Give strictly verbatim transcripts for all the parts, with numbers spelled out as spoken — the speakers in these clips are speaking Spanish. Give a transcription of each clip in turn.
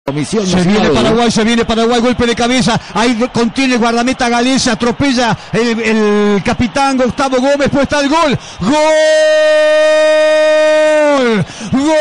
Comisión se nacional. viene Paraguay, se viene Paraguay, golpe de cabeza, ahí contiene el guardameta Galés, atropella el, el capitán Gustavo Gómez, pues está el gol, gol, gol,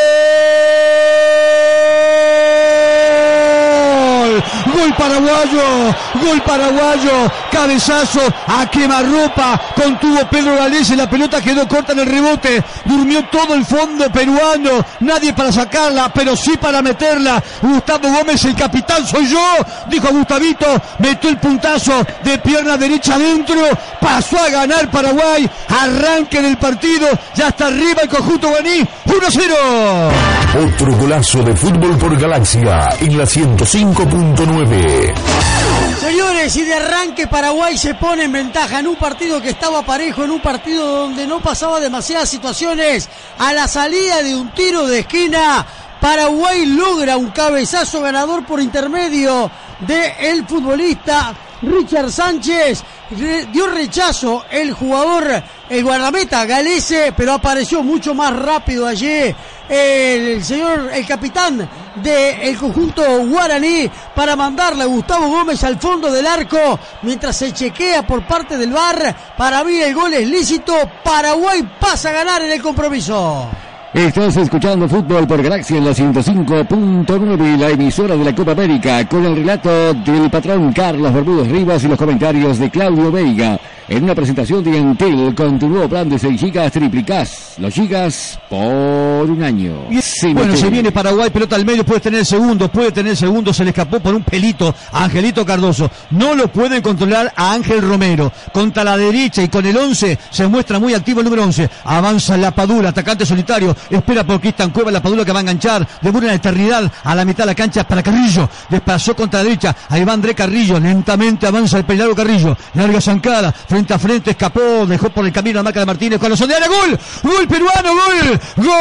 gol paraguayo, gol paraguayo, cabezazo a quemarropa, contuvo Pedro Galés, la pelota quedó corta en el rebote, durmió todo el fondo peruano, nadie para sacarla, pero sí para meterla. Gustavo Gómez, el capitán soy yo, dijo Gustavito, metió el puntazo de pierna derecha adentro, pasó a ganar Paraguay, arranque del partido, ya está arriba el conjunto guaní, uno cero. Otro golazo de fútbol por Galaxia en la ciento cinco punto nueve. Señores, y de arranque Paraguay se pone en ventaja en un partido que estaba parejo, en un partido donde no pasaba demasiadas situaciones. A la salida de un tiro de esquina, Paraguay logra un cabezazo ganador por intermedio del futbolista Richard Sánchez. Re, dio rechazo el jugador, el guardameta Galese, pero apareció mucho más rápido allí el, el señor, el capitán del conjunto guaraní para mandarle a Gustavo Gómez al fondo del arco mientras se chequea por parte del V A R. Para mí el gol es lícito, Paraguay pasa a ganar en el compromiso. Estás escuchando Fútbol por Galaxia en la ciento cinco punto nueve, la emisora de la Copa América, con el relato del patrón Carlos Bermúdez Rivas y los comentarios de Claudio Veiga. En una presentación de Entel con tu nuevo plan de seis gigas triplicás, los gigas por un año. Sí, bueno, se viene Paraguay, pelota al medio, puede tener el segundo, puede tener el segundo, se le escapó por un pelito a Angelito Cardoso. No lo pueden controlar a Ángel Romero. Contra la derecha y con el once se muestra muy activo el número once. Avanza la Padula, atacante solitario, espera por Cristian Cueva, la Padula que va a enganchar, devuelve la eternidad a la mitad de la cancha para Carrillo. Desplazó contra la derecha, ahí va André Carrillo, lentamente avanza el pelado Carrillo, larga zancada, frente a frente, escapó, dejó por el camino la marca de Martínez con los de área, gol, gol peruano, gol, gol,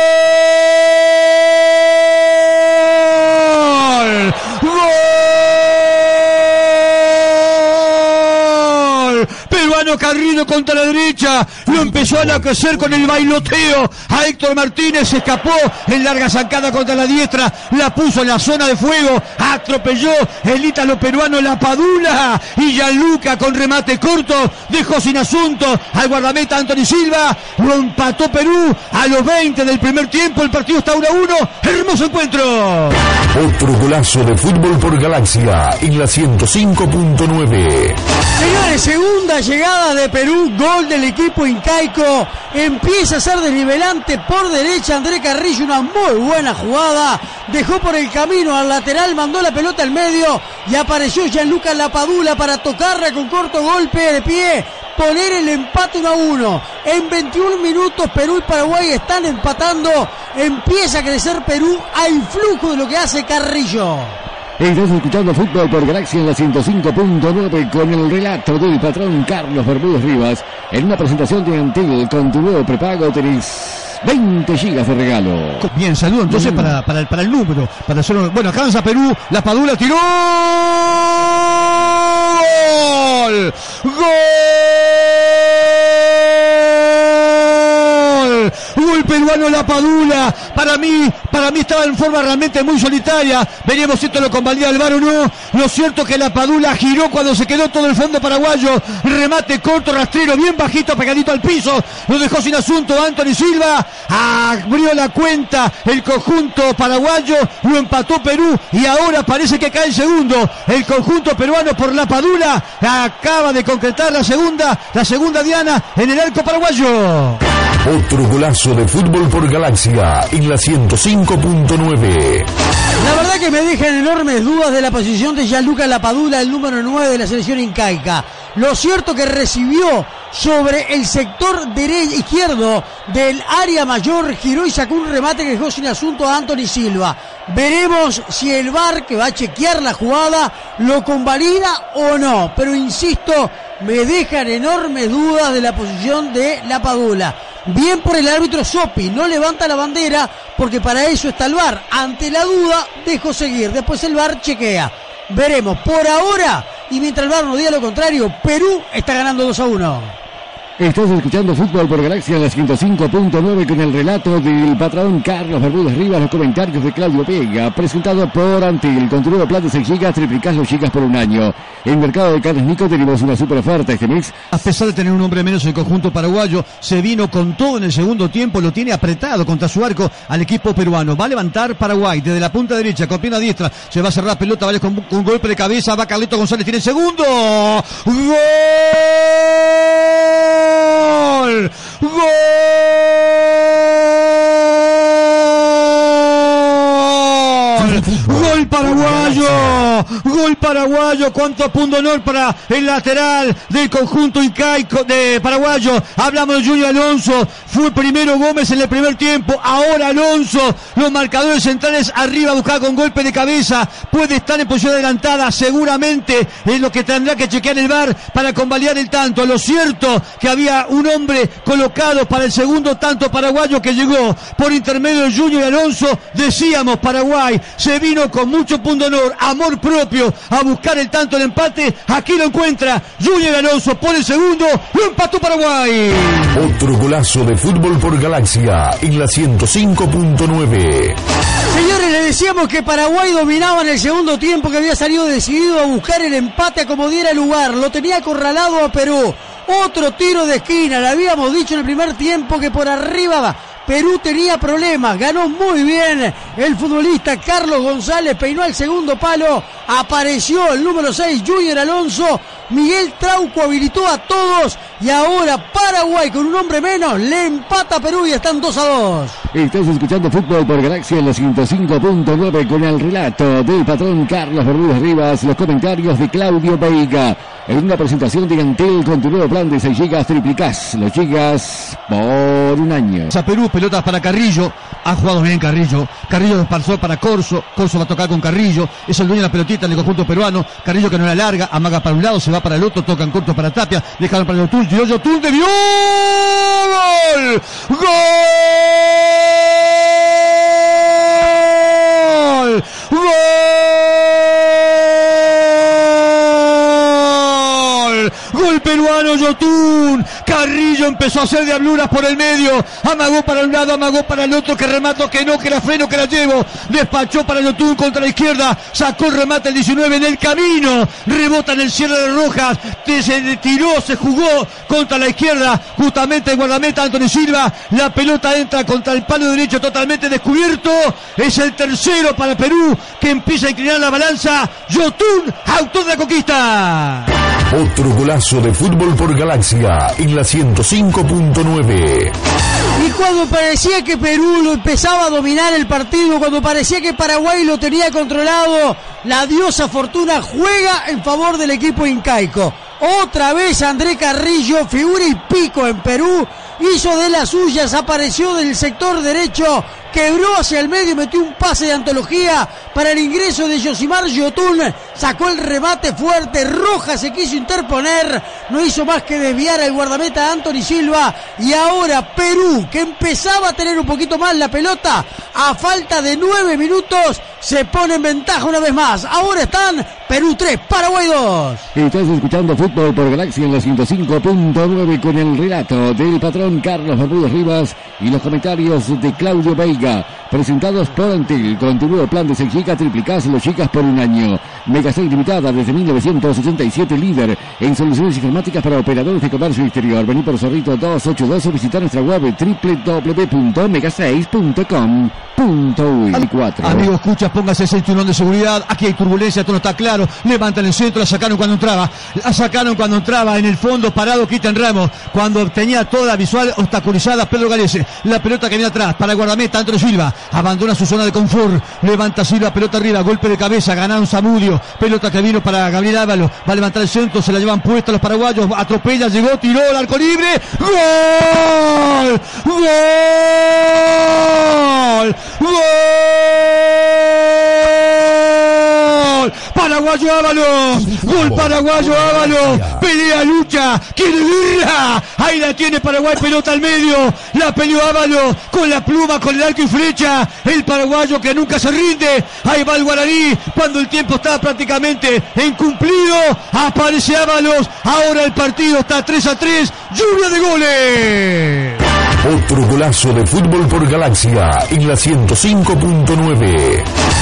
gol, peruano Carrillo contra la derecha, lo empezó a enloquecer con el bailoteo a Héctor Martínez, se escapó en larga zancada contra la diestra, la puso en la zona de fuego, atropelló el ítalo peruano la Padula y Gianluca con remate corto dejó sin asunto al guardameta Anthony Silva, lo empató Perú a los veinte del primer tiempo, el partido está uno a uno, hermoso encuentro. Otro golazo de fútbol por Galaxia en la ciento cinco punto nueve. Señores, segunda llegada de Perú, gol del equipo incaico, empieza a ser desnivelante por derecha André Carrillo, una muy buena jugada, dejó por el camino al lateral, mandó la pelota al medio y apareció Gianluca Lapadula para tocarla con corto golpe de pie, poner el empate uno a uno. En veintiún minutos Perú y Paraguay están empatando, empieza a crecer Perú a influjo de lo que hace Carrillo. Estás escuchando Fútbol por Galaxia en la ciento cinco punto nueve con el relato del patrón Carlos Bermúdez Rivas. En una presentación de Antel con tu nuevo prepago tenés veinte gigas de regalo. Bien, saludo entonces mm. para, para, el, para el número. Para hacer, bueno, alcanza Perú, la Padula tiró. ¡Gol! ¡Gol! Gol peruano la Padula. Para mí, para mí estaba en forma realmente muy solitaria. Veremos si esto lo convalida el V A R o no. Lo cierto es que la Padula giró cuando se quedó todo el fondo paraguayo. Remate corto, rastrero, bien bajito, pegadito al piso. Lo dejó sin asunto Anthony Silva. Abrió la cuenta el conjunto paraguayo. Lo empató Perú y ahora parece que cae el segundo. El conjunto peruano por la Padula acaba de concretar la segunda, la segunda diana en el arco paraguayo. Otro golazo de fútbol por Galaxia en la ciento cinco punto nueve. La verdad que me dejan enormes dudas de la posición de Gianluca Lapadula, el número nueve de la selección incaica. Lo cierto que recibió sobre el sector derecho izquierdo del área mayor, giró y sacó un remate que dejó sin asunto a Anthony Silva. Veremos si el V A R, que va a chequear la jugada, lo convalida o no. Pero insisto, me dejan enormes dudas de la posición de Lapadula. Bien por el árbitro Sopi, no levanta la bandera porque para eso está el V A R. Ante la duda, dejo seguir. Después el V A R chequea. Veremos. Por ahora, y mientras el V A R nos diga lo contrario, Perú está ganando dos a uno. Estás escuchando Fútbol por Galaxia en la ciento cinco punto nueve con el relato del patrón Carlos Bermúdez Rivas, los comentarios de Claudio Vega, presentado por Antil, con tu nuevo plan de seis gigas, triplicás los gigas por un año. En Mercado de Carnes Nico tenemos una super oferta este mes. A pesar de tener un hombre menos en el conjunto paraguayo, se vino con todo en el segundo tiempo, lo tiene apretado contra su arco al equipo peruano. Va a levantar Paraguay desde la punta derecha, con pierna diestra, se va a cerrar pelota, vale con un golpe de cabeza, va Carlito González, tiene el segundo. ¡Gol! ¡Gol! ¡Gol paraguayo! ¡Gol paraguayo! ¡Cuánto punto honor para el lateral del conjunto incaico de paraguayo! Hablamos de Junior Alonso. Fue primero Gómez en el primer tiempo. Ahora Alonso. Los marcadores centrales arriba, buscada con golpe de cabeza. Puede estar en posición adelantada. Seguramente es lo que tendrá que chequear el V A R para convalidar el tanto. Lo cierto que había un hombre colocado para el segundo tanto paraguayo que llegó por intermedio de Junior Alonso. Decíamos, Paraguay se vino con mucho punto honor, amor propio, a buscar el tanto del empate. Aquí lo encuentra Junior Alonso, pone el segundo, lo empató Paraguay. Otro golazo de Fútbol por Galaxia en la ciento cinco punto nueve. Señores, le decíamos que Paraguay dominaba en el segundo tiempo, que había salido decidido a buscar el empate a como diera lugar. Lo tenía acorralado a Perú. Otro tiro de esquina, le habíamos dicho en el primer tiempo que por arriba Perú tenía problemas, ganó muy bien el futbolista Carlos González, peinó al segundo palo, apareció el número seis, Junior Alonso, Miguel Trauco habilitó a todos y ahora Paraguay con un hombre menos le empata a Perú y están dos a dos. Estás escuchando Fútbol por Galaxia en la ciento cinco punto nueve con el relato del patrón Carlos Bermúdez Rivas, los comentarios de Claudio Veiga. En una presentación de Antel con tu nuevo plan de seis gigas, triplicás los gigas por un año. A Perú, pelotas para Carrillo, ha jugado bien Carrillo, Carrillo desparzó para Corso, Corso va a tocar con Carrillo, es el dueño de la pelotita del conjunto peruano, Carrillo que no la larga, amaga para un lado, se va para el otro, toca en corto para Tapia, dejaron para Yotun, tiró Yotun, debió, ¡gol! ¡Gol! ¡Gol! Gol peruano, Yotun. Carrillo empezó a hacer diabluras por el medio. Amagó para un lado, amagó para el otro. Que remato, que no, que la freno, que la llevo. Despachó para Yotun contra la izquierda. Sacó el remate el diecinueve en el camino. Rebota en el cierre de Rojas. Se tiró, se jugó contra la izquierda. Justamente el guardameta Anthony Silva. La pelota entra contra el palo derecho totalmente descubierto. Es el tercero para Perú que empieza a inclinar la balanza. Yotun, autor de la conquista. Otro golazo de Fútbol por Galaxia en la ciento cinco punto nueve. Y cuando parecía que Perú lo empezaba a dominar el partido, cuando parecía que Paraguay lo tenía controlado, la diosa Fortuna juega en favor del equipo incaico. Otra vez André Carrillo, figura y pico en Perú, hizo de las suyas, apareció del sector derecho, quebró hacia el medio y metió un pase de antología para el ingreso de Yosimar Yotun, sacó el remate fuerte, Rojas se quiso interponer, no hizo más que desviar al guardameta Anthony Silva, y ahora Perú, que empezaba a tener un poquito más la pelota, a falta de nueve minutos, se pone en ventaja una vez más. Ahora están Perú tres, Paraguay dos. Estás escuchando Fútbol por Galaxia en la ciento cinco punto nueve con el relato del patrón Carlos Bermúdez Rivas y los comentarios de Claudio Veiga, presentados por Antel con tu nuevo plan de seis gigas, triplicás los gigas por un año. Megacell limitada desde mil novecientos ochenta y siete, líder en soluciones informáticas para operadores de comercio exterior. Vení por Zorrito doscientos ochenta y dos o visitar nuestra web doble u doble u doble u punto megaseis punto com punto uy. Amigos, escucha, póngase el cinturón de seguridad. Aquí hay turbulencia, todo no está claro. Levantan el centro, la sacaron cuando entraba. La sacaron cuando entraba. En el fondo, parado, Cristian Ramos. Cuando tenía toda la visual obstaculizada, Pedro Galese. La pelota que viene atrás para el guardameta, Antonio Silva. Abandona su zona de confort. Levanta Silva, pelota arriba, golpe de cabeza. Ganaron Zamudio. Pelota que vino para Gabriel Ábalos. Va a levantar el centro, se la llevan puesta los paraguayos. Atropella, llegó, tiró el arco libre. ¡Gol! ¡Gol! ¡Gol! ¡Gol! paraguayo Ábalos, gol paraguayo Ábalos, pelea, lucha, quiere guerra, ahí la tiene Paraguay, pelota al medio, la peleó Ábalos con la pluma, con el arco y flecha, el paraguayo que nunca se rinde, ahí va el guaraní, cuando el tiempo está prácticamente incumplido, aparece Ábalos, ahora el partido está tres a tres, lluvia de goles. Otro golazo de Fútbol por Galaxia en la ciento cinco punto nueve.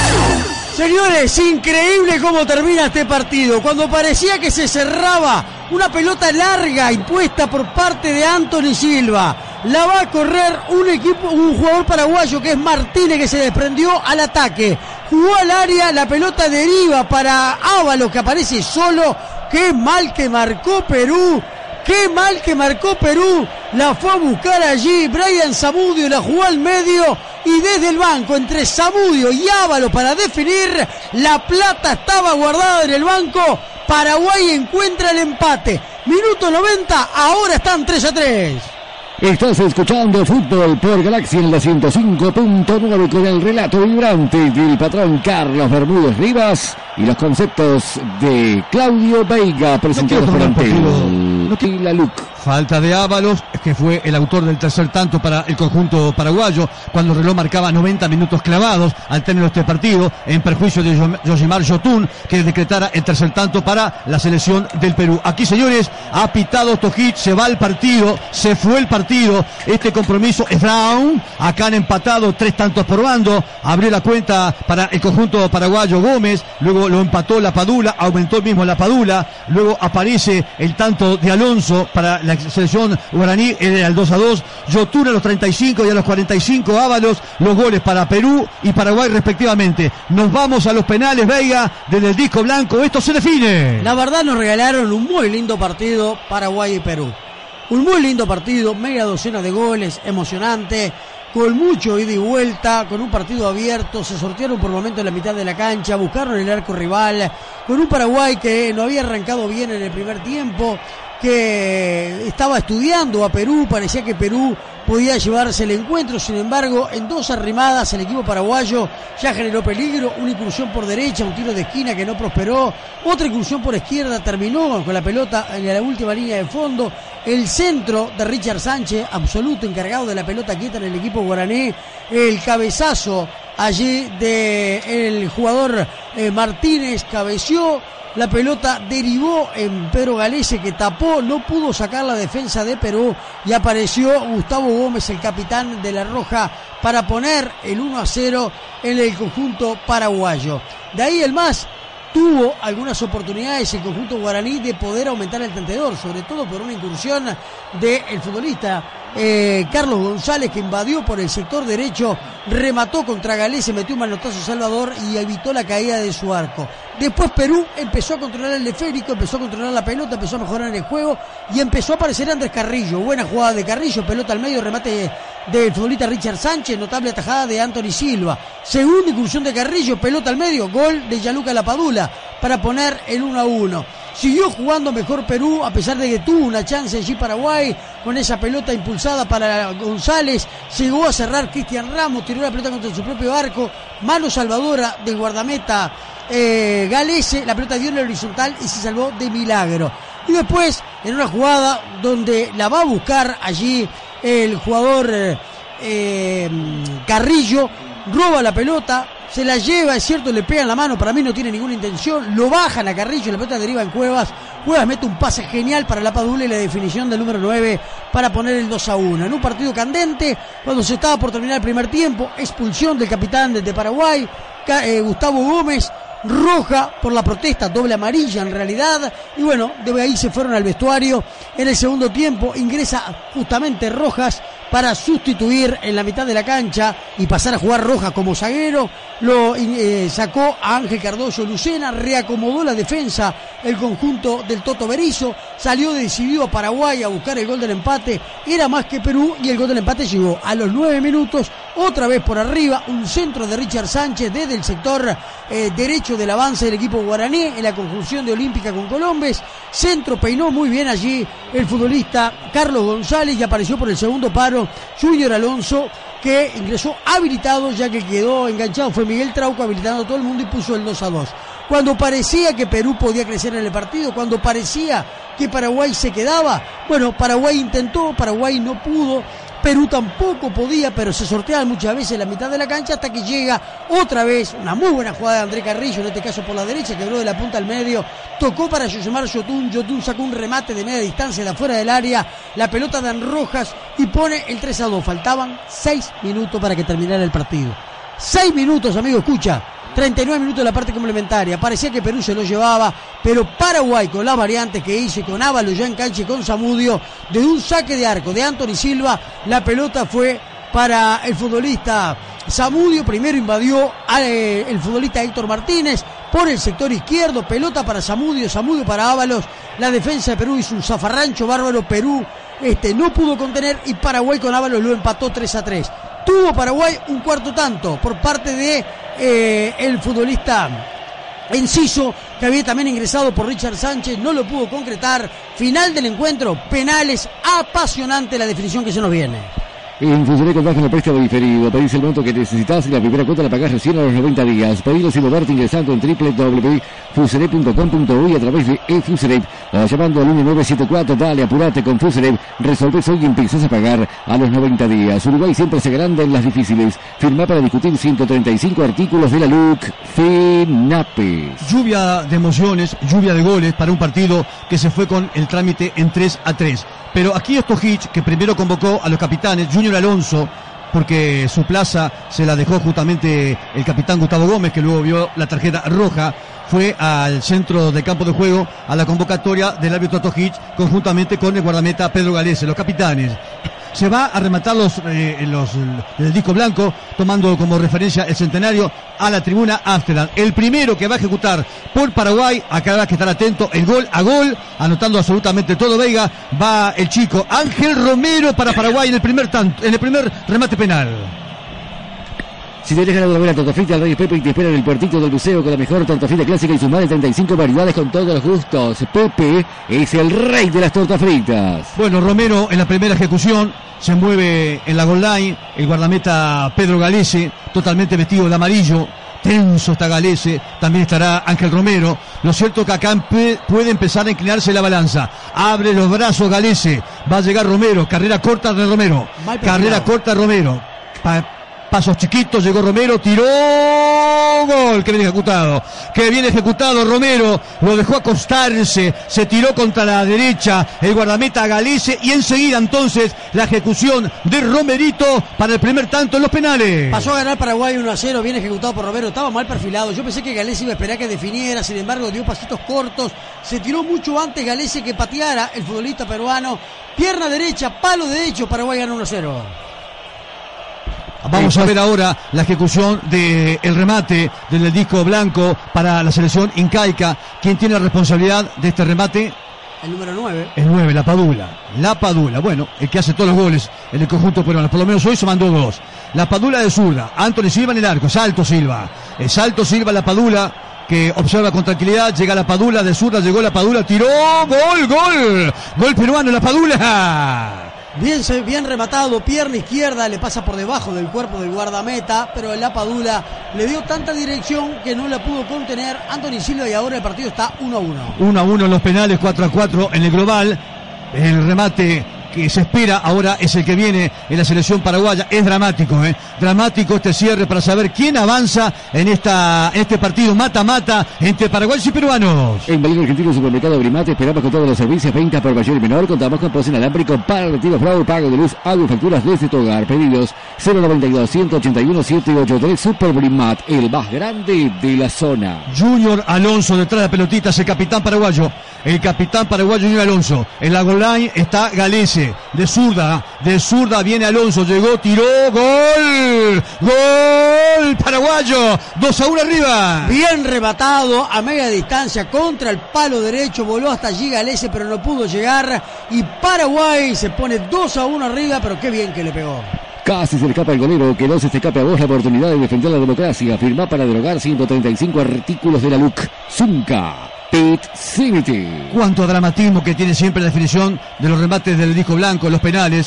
Señores, increíble cómo termina este partido. Cuando parecía que se cerraba, una pelota larga impuesta por parte de Anthony Silva. La va a correr un equipo, un jugador paraguayo que es Martínez, que se desprendió al ataque. Jugó al área, la pelota deriva para Ábalos, que aparece solo. Qué mal que marcó Perú. Qué mal que marcó Perú, la fue a buscar allí, Brian Zamudio la jugó al medio y desde el banco entre Zamudio y Ábalos para definir, la plata estaba guardada en el banco, Paraguay encuentra el empate, minuto noventa, ahora están tres a tres. Estás escuchando Fútbol por Galaxia en la ciento cinco punto nueve con el relato vibrante del patrón Carlos Bermúdez Rivas y los conceptos de Claudio Veiga presentados por Antel. Y la Luc. Falta de Ábalos, que fue el autor del tercer tanto para el conjunto paraguayo, cuando el reloj marcaba noventa minutos clavados al término de este partido, en perjuicio de Yosimar Yotun, que decretara el tercer tanto para la selección del Perú. Aquí, señores, ha pitado Tojic, se va el partido, se fue el partido, este compromiso es Brown, acá han empatado tres tantos por bando, abrió la cuenta para el conjunto paraguayo Gómez, luego lo empató la Padula, aumentó el mismo la Padula, luego aparece el tanto de Alonso para la selección guaraní, era el dos a dos, Yotun a los treinta y cinco y a los cuarenta y cinco Ábalos, los goles para Perú y Paraguay respectivamente. Nos vamos a los penales, Veiga, desde el disco blanco, esto se define. La verdad nos regalaron un muy lindo partido Paraguay y Perú, un muy lindo partido, media docena de goles, emocionante, con mucho ida y vuelta, con un partido abierto, se sortearon por momentos en la mitad de la cancha, buscaron el arco rival, con un Paraguay que no había arrancado bien en el primer tiempo, que estaba estudiando a Perú, parecía que Perú podía llevarse el encuentro, sin embargo, en dos arrimadas el equipo paraguayo ya generó peligro, una incursión por derecha, un tiro de esquina que no prosperó, otra incursión por izquierda, terminó con la pelota en la última línea de fondo, el centro de Richard Sánchez, absoluto encargado de la pelota quieta en el equipo guaraní, el cabezazo allí del jugador eh, Martínez, cabeció, la pelota derivó en Pedro Galese, que tapó, no pudo sacar la defensa de Perú y apareció Gustavo Gómez, el capitán de la Roja, para poner el uno a cero en el conjunto paraguayo. De ahí el más tuvo algunas oportunidades el conjunto guaraní de poder aumentar el tentador, sobre todo por una incursión del futbolista eh, Carlos González, que invadió por el sector derecho, remató contra Galese, metió un manotazo a Salvador y evitó la caída de su arco. Después Perú empezó a controlar el esférico, empezó a controlar la pelota, empezó a mejorar en el juego y empezó a aparecer Andrés Carrillo. Buena jugada de Carrillo, pelota al medio, remate del futbolista Richard Sánchez, notable atajada de Anthony Silva. Segunda incursión de Carrillo, pelota al medio, gol de Gianluca Lapadula para poner el uno a uno. Siguió jugando mejor Perú, a pesar de que tuvo una chance allí Paraguay, con esa pelota impulsada para González, llegó a cerrar Cristian Ramos, tiró la pelota contra su propio arco, mano salvadora del guardameta eh, Galese, la pelota dio en la horizontal y se salvó de milagro. Y después, en una jugada donde la va a buscar allí el jugador eh, eh, Carrillo, roba la pelota, se la lleva, es cierto, le pegan la mano, para mí no tiene ninguna intención, lo bajan a Carrillo, la pelota deriva en Cuevas, Cuevas mete un pase genial para la Padula y la definición del número nueve para poner el dos a uno. En un partido candente, cuando se estaba por terminar el primer tiempo, expulsión del capitán de Paraguay, eh, Gustavo Gómez, roja por la protesta, doble amarilla en realidad, y bueno, de ahí se fueron al vestuario. En el segundo tiempo ingresa justamente Rojas para sustituir en la mitad de la cancha y pasar a jugar Rojas como zaguero, lo eh, sacó a Ángel Cardoso Lucena, reacomodó la defensa el conjunto del Toto Berizzo, salió decidido a Paraguay a buscar el gol del empate, era más que Perú y el gol del empate llegó a los nueve minutos, otra vez por arriba, un centro de Richard Sánchez desde el sector eh, derecho del avance del equipo guaraní en la conjunción de Olímpica con Colombes, centro, peinó muy bien allí el futbolista Carlos González y apareció por el segundo paro Junior Alonso, que ingresó habilitado, ya que quedó enganchado fue Miguel Trauco, habilitando a todo el mundo y puso el dos a dos. cuando parecía que Perú podía crecer en el partido, cuando parecía que Paraguay se quedaba. Bueno, Paraguay intentó, Paraguay no pudo, Perú tampoco podía, pero se sorteaban muchas veces la mitad de la cancha hasta que llega otra vez una muy buena jugada de André Carrillo, en este caso por la derecha, quebró de la punta al medio, tocó para Yosemar Yotun, Yotun sacó un remate de media distancia de afuera del área, la pelota de Rojas y pone el tres a dos. Faltaban seis minutos para que terminara el partido. seis minutos, amigo, escucha. treinta y nueve minutos de la parte complementaria. Parecía que Perú se lo llevaba, pero Paraguay, con las variantes que hizo y con Ábalos ya en cancha y con Zamudio, desde un saque de arco de Anthony Silva, la pelota fue para el futbolista Zamudio. Primero invadió al, eh, el futbolista Héctor Martínez por el sector izquierdo, pelota para Zamudio, Zamudio para Ábalos. La defensa de Perú hizo un zafarrancho bárbaro. Perú este, no pudo contener y Paraguay con Ábalos lo empató tres a tres. Tuvo Paraguay un cuarto tanto por parte de eh, el futbolista Enciso, que había también ingresado por Richard Sánchez, no lo pudo concretar. Final del encuentro, penales, apasionante la definición que se nos viene. En Fuseré contás con el préstamo diferido. Pedís el monto que necesitas y la primera cuota la pagás recién a los noventa días. Pedilo sin moverte ingresando en doble u doble u doble u punto fuseré punto com punto uy a través de eFuseré o llamando al uno nueve siete cuatro. Dale, apurate con Fuseré. Resolvés hoy y empezás a pagar a los noventa días. Uruguay siempre se agranda en las difíciles. Firmá para discutir ciento treinta y cinco artículos de la L U C. FENAPES. Lluvia de emociones, lluvia de goles para un partido que se fue con el trámite en tres a tres. Pero aquí Stojic, que primero convocó a los capitanes, Junior Alonso, porque su plaza se la dejó justamente el capitán Gustavo Gómez, que luego vio la tarjeta roja, fue al centro del campo de juego a la convocatoria del árbitro Stojic, conjuntamente con el guardameta Pedro Galese, los capitanes. Se va a rematar los, eh, los el disco blanco, tomando como referencia el centenario a la tribuna Amsterdam. El primero que va a ejecutar por Paraguay, acá habrá que estar atento, el gol a gol, anotando absolutamente todo Veiga, va el chico Ángel Romero para Paraguay en el primer tanto, en el primer remate penal. Si te dejan la buena torta frita, el Rey Pepe te espera en el puertito del buceo con la mejor torta frita clásica y sus más de treinta y cinco variedades con todos los gustos. Pepe es el rey de las tortas fritas. Bueno, Romero en la primera ejecución se mueve en la goal line, el guardameta Pedro Galese, totalmente vestido de amarillo. Tenso está Galese, también estará Ángel Romero. Lo cierto es que acá puede empezar a inclinarse la balanza. Abre los brazos Galese, va a llegar Romero, carrera corta de Romero. Carrera corta Romero. Pa Pasos chiquitos, llegó Romero, tiró, gol, que bien ejecutado, que bien ejecutado Romero, lo dejó acostarse, se tiró contra la derecha el guardameta Galese y enseguida entonces la ejecución de Romerito para el primer tanto en los penales. Pasó a ganar Paraguay uno a cero, bien ejecutado por Romero, estaba mal perfilado, yo pensé que Galese iba a esperar que definiera, sin embargo dio pasitos cortos, se tiró mucho antes Galese que pateara el futbolista peruano, pierna derecha, palo derecho, Paraguay gana uno a cero. Vamos a ver ahora la ejecución del remate del disco blanco para la selección incaica. ¿Quién tiene la responsabilidad de este remate? El número nueve. El nueve, la Padula. La Padula, bueno, el que hace todos los goles en el conjunto peruano. Por lo menos hoy se mandó dos. La Padula de zurda. Anthony Silva en el arco. Salto Silva. El salto Silva, la Padula, que observa con tranquilidad. Llega la Padula de zurda. Llegó la Padula. Tiró. Gol, gol. Gol peruano, la Padula. Bien, bien rematado, pierna izquierda, le pasa por debajo del cuerpo del guardameta, pero la Padula le dio tanta dirección que no la pudo contener Anthony Silva y ahora el partido está uno a uno. uno a uno en los penales, cuatro a cuatro en el global. El remate que se espera ahora es el que viene en la selección paraguaya. Es dramático, ¿eh? Dramático este cierre para saber quién avanza en esta en este partido mata-mata entre paraguayos y peruanos. En Valero Argentino Supermercado Brimate esperamos con todos los servicios, venta por mayor y menor. Contamos con post inalámbrico para retiro fraude, pago de luz, agua y facturas desde tu hogar. Pedidos cero noventa y dos, ciento ochenta y uno, setecientos ochenta y tres. Super Brimat, el más grande de la zona. Junior Alonso detrás de la pelotita, es el capitán paraguayo. El capitán paraguayo Junior Alonso. En la goal line está Galese. De zurda, de zurda viene Alonso, llegó, tiró, gol, gol paraguayo, dos a uno arriba. Bien rematado a media distancia contra el palo derecho, voló hasta allí Galese pero no pudo llegar y Paraguay se pone dos a uno arriba, pero qué bien que le pegó. Casi se le escapa el golero, que no se te escape a vos la oportunidad de defender la democracia. Firmá para derogar ciento treinta y cinco artículos de la L U C. Zunca. Pet-Cimity. Cuánto dramatismo que tiene siempre la definición de los remates del disco blanco, los penales.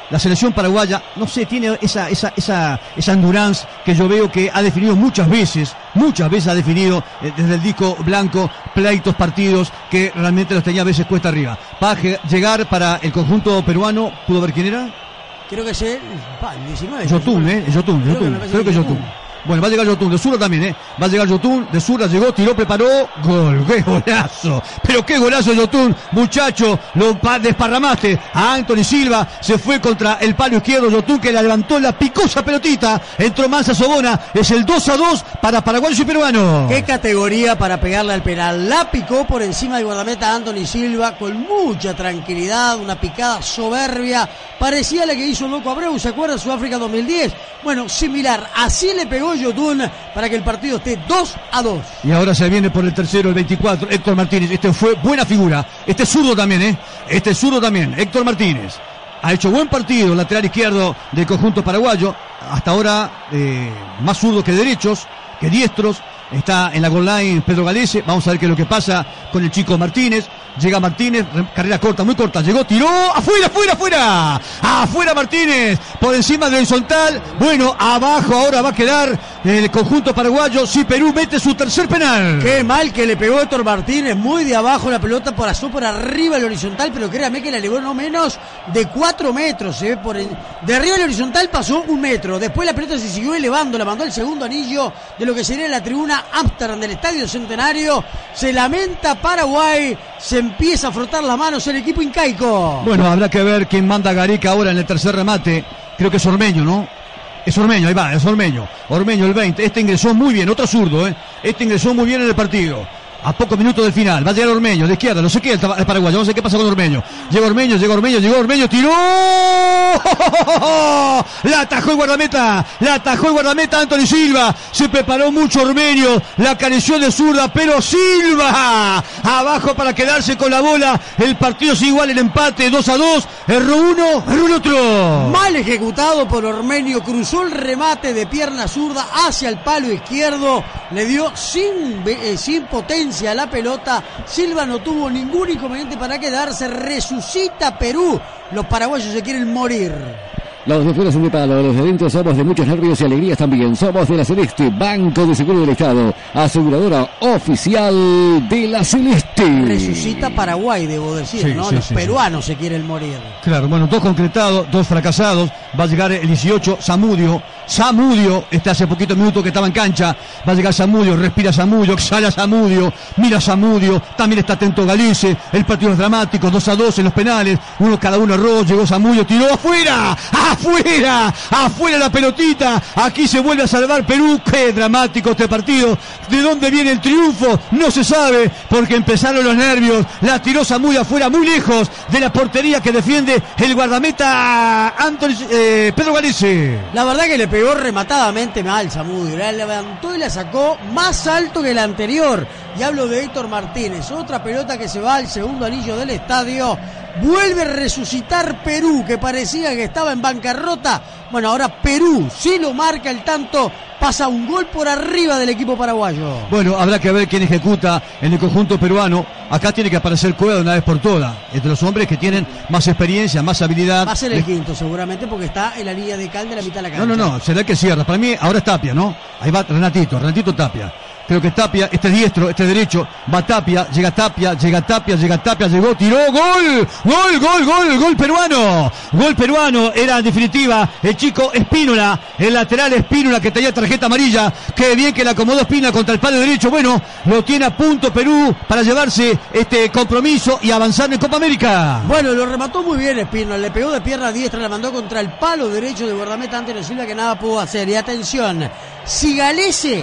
la selección paraguaya, no sé, tiene esa, esa, esa, esa endurance que yo veo que ha definido muchas veces, muchas veces ha definido eh, desde el disco blanco, pleitos, partidos, que realmente los tenía a veces cuesta arriba. Va a llegar para el conjunto peruano, ¿pudo ver quién era? Creo que es el, el diecinueve. Yotun, ¿eh? Yotun, Creo Yotun, que creo que es Yotun. Bueno, va a llegar Yotun, de zurda también, ¿eh? Va a llegar Yotun, de zurda llegó, tiró, preparó, gol, qué golazo. Pero qué golazo Yotun, muchacho, lo desparramaste a Anthony Silva, se fue contra el palo izquierdo Yotun, que la levantó la picosa pelotita, entró Mansa Sobona, es el dos a dos para paraguayos y peruanos. Qué categoría para pegarle al penal, la picó por encima del guardameta Anthony Silva con mucha tranquilidad, una picada soberbia, parecía la que hizo Loco Abreu, ¿se acuerda? Sudáfrica dos mil diez, bueno, similar, así le pegó Yotun para que el partido esté dos a dos. Y ahora se viene por el tercero, el veinticuatro, Héctor Martínez. Este fue buena figura. Este es zurdo también, ¿eh? Este es zurdo también, Héctor Martínez. Ha hecho buen partido, lateral izquierdo del conjunto paraguayo. Hasta ahora, eh, más zurdos que derechos, que diestros. Está en la goal line Pedro Galese. Vamos a ver qué es lo que pasa con el chico Martínez. Llega Martínez, carrera corta, muy corta. Llegó, tiró, afuera, afuera, afuera. Afuera Martínez, por encima del horizontal. Bueno, abajo ahora va a quedar el conjunto paraguayo. Si Perú mete su tercer penal. Qué mal que le pegó Héctor Martínez, muy de abajo la pelota, pasó por arriba el horizontal, pero créame que la elevó no menos de cuatro metros. ¿eh? Por el, de arriba el horizontal pasó un metro. Después la pelota se siguió elevando, la mandó al segundo anillo de lo que sería la tribuna Amsterdam del Estadio Centenario. Se lamenta Paraguay, se empieza a frotar las manos el equipo incaico. Bueno, habrá que ver quién manda a Gareca ahora en el tercer remate. Creo que es Ormeño, ¿no? Es Ormeño, ahí va, es Ormeño. Ormeño el veinte, este ingresó muy bien, otro zurdo, ¿eh? Este ingresó muy bien en el partido. A pocos minutos del final, va a llegar Ormeño, de izquierda, no sé qué, el paraguayo, no sé qué pasa con Ormeño. Llega Ormeño, llega Ormeño, llegó Ormeño, tiró. La atajó el guardameta, la atajó el guardameta Anthony Silva. Se preparó mucho Ormeño, la acarició de zurda, pero Silva abajo para quedarse con la bola. El partido sigue igual, el empate, dos a dos. Erró uno, erró el otro. Mal ejecutado por Ormeño, cruzó el remate de pierna zurda hacia el palo izquierdo. Le dio sin, eh, sin potencia a la pelota. Silva no tuvo ningún inconveniente para quedarse. Resucita Perú. Los paraguayos se quieren morir. Los de fuera son de palo, los de dentro somos de muchos nervios y alegrías también. Somos de la Celeste, Banco de Seguro del Estado, aseguradora oficial de la Celeste. Resucita Paraguay, debo decir, sí, ¿no? Sí, los sí, peruanos sí. se quieren morir. Claro, bueno, dos concretados, dos fracasados. Va a llegar el dieciocho, Zamudio. Zamudio, este hace poquito minutos que estaba en cancha. Va a llegar Zamudio, respira Zamudio, exhala Zamudio, mira Zamudio. También está atento Galese. El partido es dramático, dos a dos en los penales. Uno cada uno erró, llegó Zamudio, tiró afuera. ¡Afuera! ¡Afuera la pelotita! Aquí se vuelve a salvar Perú. ¡Qué dramático este partido! ¿De dónde viene el triunfo? No se sabe, porque empezaron los nervios. La tiró Zamudio afuera, muy lejos de la portería que defiende el guardameta Anthony, eh, Pedro Galese. La verdad que le pegó rematadamente mal Zamudio. La levantó y la sacó más alto que la anterior. Y hablo de Héctor Martínez. Otra pelota que se va al segundo anillo del estadio. Vuelve a resucitar Perú, que parecía que estaba en bancarrota. Bueno, ahora Perú, si lo marca el tanto, pasa un gol por arriba del equipo paraguayo. Bueno, habrá que ver quién ejecuta en el conjunto peruano. Acá tiene que aparecer Cueva de una vez por todas. Entre los hombres que tienen más experiencia, más habilidad. Va a ser el quinto seguramente, porque está en la línea de cal de la mitad de la cancha. No, no, no, será el que cierra. Para mí ahora es Tapia, ¿no? Ahí va Renatito, Renatito Tapia. Creo que Tapia, este es diestro, este es derecho, va Tapia, llega Tapia, llega Tapia, llega Tapia, llegó, tiró, gol, gol, gol, gol, gol peruano, gol peruano, era en definitiva el chico Espínola, el lateral Espínola que tenía tarjeta amarilla, qué bien que la acomodó Espínola contra el palo derecho, bueno, lo tiene a punto Perú para llevarse este compromiso y avanzar en Copa América. Bueno, lo remató muy bien Espínola, le pegó de pierna diestra, la mandó contra el palo derecho de guardameta Anthony Silva, que nada pudo hacer, y atención, si Galese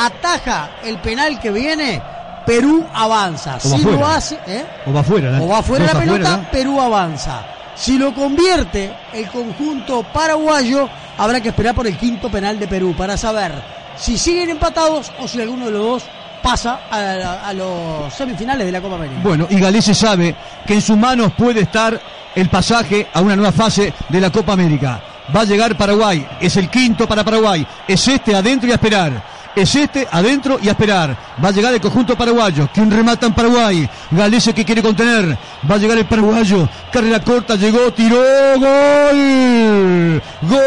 ataja el penal que viene, Perú avanza. Si afuera. lo hace, ¿eh? O va afuera, ¿no? O va afuera la pelota, afuera, ¿no? Perú avanza. Si lo convierte el conjunto paraguayo, habrá que esperar por el quinto penal de Perú para saber si siguen empatados o si alguno de los dos pasa a, a, a los semifinales de la Copa América. Bueno, y Galese sabe que en sus manos puede estar el pasaje a una nueva fase de la Copa América. Va a llegar Paraguay, es el quinto para Paraguay, es este adentro y a esperar. es este, adentro y a esperar. Va a llegar el conjunto paraguayo. ¿Quién remata en Paraguay? Galese que quiere contener. Va a llegar el paraguayo. Carrera corta, llegó, tiró. ¡Gol!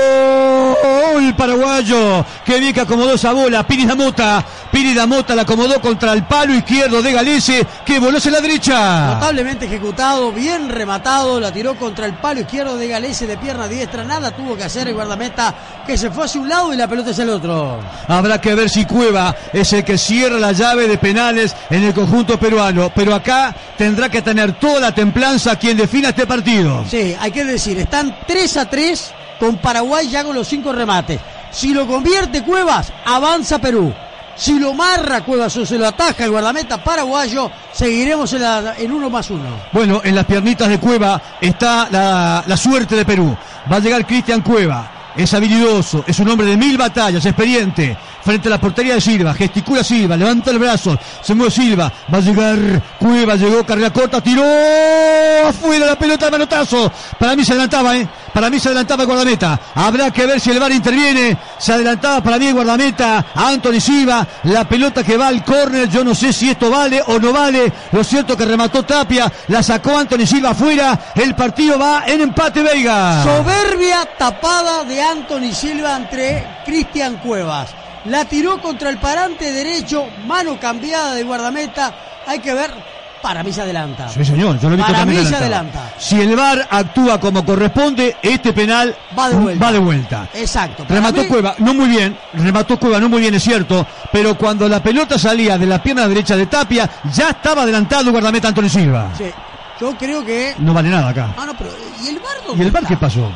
¡Gol paraguayo! ¡Qué bien que acomodó esa bola! Piri Damota. Piri Damota la acomodó contra el palo izquierdo de Galese, que voló hacia la derecha. Notablemente ejecutado, bien rematado. La tiró contra el palo izquierdo de Galese de pierna diestra. Nada tuvo que hacer el guardameta, que se fue hacia un lado y la pelota hacia el otro. Habrá que ver si Cueva es el que cierra la llave de penales en el conjunto peruano, pero acá tendrá que tener toda la templanza quien defina este partido. Sí, hay que decir, están tres a tres con Paraguay ya con los cinco remates. Si lo convierte Cuevas, avanza Perú. Si lo marra Cuevas o se lo ataja el guardameta paraguayo, seguiremos en, la, en uno más uno. Bueno, en las piernitas de Cueva está la, la suerte de Perú. Va a llegar Cristian Cueva. Es habilidoso, es un hombre de mil batallas, experiente. Frente a la portería de Silva, gesticula Silva, levanta el brazo, se mueve Silva, va a llegar Cueva, llegó, carrera corta, tiró afuera la pelota de manotazo. Para mí se adelantaba, eh. Para mí se adelantaba el guardameta. Habrá que ver si el V A R interviene. Se adelantaba para mí el guardameta a Anthony Silva. La pelota que va al córner, yo no sé si esto vale o no vale. Lo cierto que remató Tapia, la sacó Anthony Silva afuera. El partido va en empate, Veiga. Soberbia tapada de Anthony Silva entre Cristian Cuevas. La tiró contra el parante derecho, mano cambiada de guardameta. Hay que ver, para mí se adelanta. Sí, señor, yo lo he visto Para también mí se adelantado. adelanta. Si el V A R actúa como corresponde, este penal Va de vuelta. Va de vuelta. Exacto. Para Remató mí, Cueva, no muy bien, remató Cueva, no muy bien, es cierto, pero cuando la pelota salía de la pierna derecha de Tapia, ya estaba adelantado el guardameta Antonio Silva. Sí, yo creo que... No vale nada acá. Ah, no, pero ¿y el V A R dónde ¿Y el V A R está? qué pasó?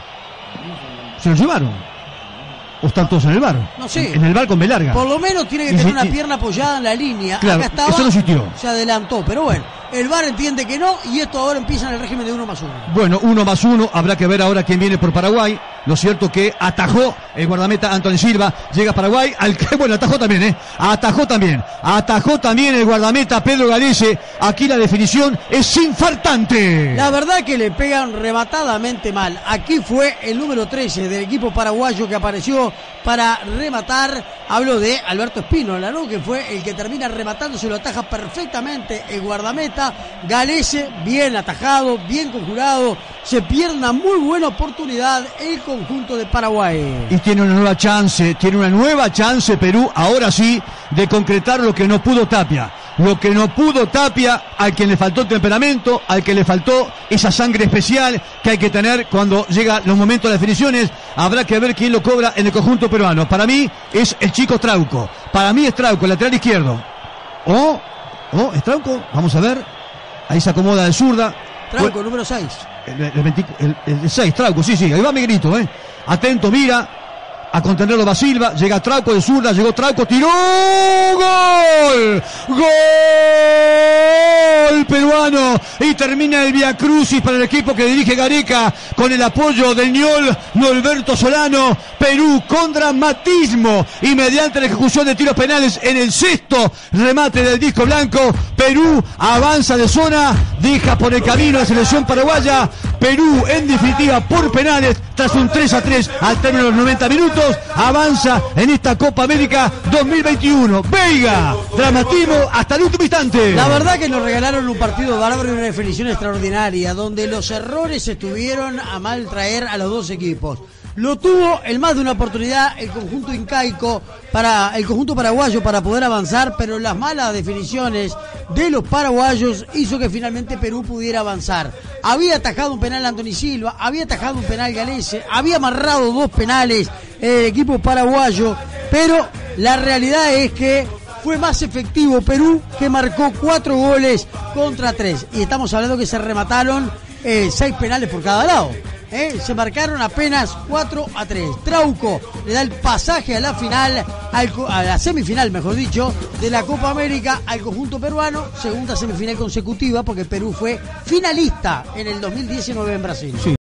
¿Se lo llevaron? ¿O están todos en el V A R? No sé. En el V A R con B larga. Por lo menos tiene que Y tener si- una y- pierna apoyada en la línea. Claro, Acá estaba, eso no existió. se adelantó, pero bueno, el V A R entiende que no y esto ahora empieza en el régimen de uno más uno. Bueno, uno más uno, habrá que ver ahora quién viene por Paraguay. Lo cierto que atajó el guardameta Anthony Silva, llega a Paraguay, al que, bueno, atajó también, ¿eh? Atajó también, atajó también el guardameta Pedro Galese. Aquí la definición es infartante. La verdad que le pegan rematadamente mal. Aquí fue el número trece del equipo paraguayo que apareció para rematar. Hablo de Alberto Espínola, ¿no? Que fue el que termina rematando, se lo ataja perfectamente el guardameta. Galese, bien atajado, bien conjurado. Se pierde una muy buena oportunidad el conjunto de Paraguay. Y tiene una nueva chance, tiene una nueva chance Perú, ahora sí, de concretar lo que no pudo Tapia. Lo que no pudo Tapia, al que le faltó temperamento, al que le faltó esa sangre especial que hay que tener cuando llegan los momentos de definiciones. Habrá que ver quién lo cobra en el conjunto peruano. Para mí es el chico Trauco. Para mí es Trauco, el lateral izquierdo. O, o, es Trauco, vamos a ver. Ahí se acomoda de zurda. Trauco, número seis. El, el, veinti, el, el seis, Trauco, sí, sí, ahí va Miguelito, eh. Atento, mira. A contenerlo va Silva, llega Trauco de zurda, llegó Trauco, tiró, ¡gol! ¡Gol peruano! Y termina el Via Crucis para el equipo que dirige Gareca, con el apoyo del ñol Norberto Solano. Perú con dramatismo y mediante la ejecución de tiros penales en el sexto remate del disco blanco, Perú avanza de zona, deja por el camino a la selección paraguaya. Perú en definitiva por penales, tras un tres a tres al término de los noventa minutos, avanza en esta Copa América dos mil veintiuno. Veiga, dramatismo hasta el último instante. La verdad que nos regalaron un partido bárbaro y una definición extraordinaria, donde los errores estuvieron a mal traer a los dos equipos. Lo tuvo en más de una oportunidad el conjunto incaico, para el conjunto paraguayo, para poder avanzar, pero las malas definiciones de los paraguayos hizo que finalmente Perú pudiera avanzar. Había atajado un penal Anthony Silva, había atajado un penal Galese, había amarrado dos penales el equipo paraguayo, pero la realidad es que fue más efectivo Perú, que marcó cuatro goles contra tres. Y estamos hablando que se remataron eh, seis penales por cada lado. ¿eh? Se marcaron apenas cuatro a tres. Trauco le da el pasaje a la final, al, a la semifinal, mejor dicho, de la Copa América al conjunto peruano. Segunda semifinal consecutiva, porque Perú fue finalista en el dos mil diecinueve en Brasil. Sí.